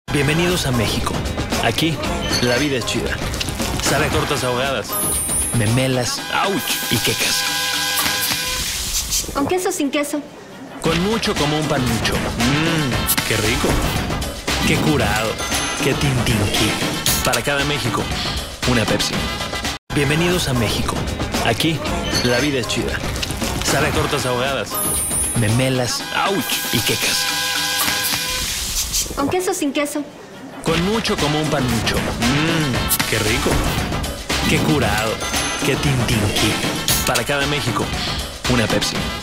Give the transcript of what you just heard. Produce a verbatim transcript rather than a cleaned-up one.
Bienvenidos a México. Aquí, la vida es chida. Sabe a tortas ahogadas, memelas, ouch, y quecas. ¿Con queso o sin queso? Con mucho como un panucho. Mmm, qué rico. Qué curado. Qué tintinqui. Para cada México, una Pepsi. Bienvenidos a México. Aquí, la vida es chida. Sabe a tortas ahogadas, memelas, ouch, y quecas. ¿Con queso o sin queso? Con mucho como un panucho. Mmm, qué rico. Qué curado. Qué tintinqui. Para cada México, una Pepsi.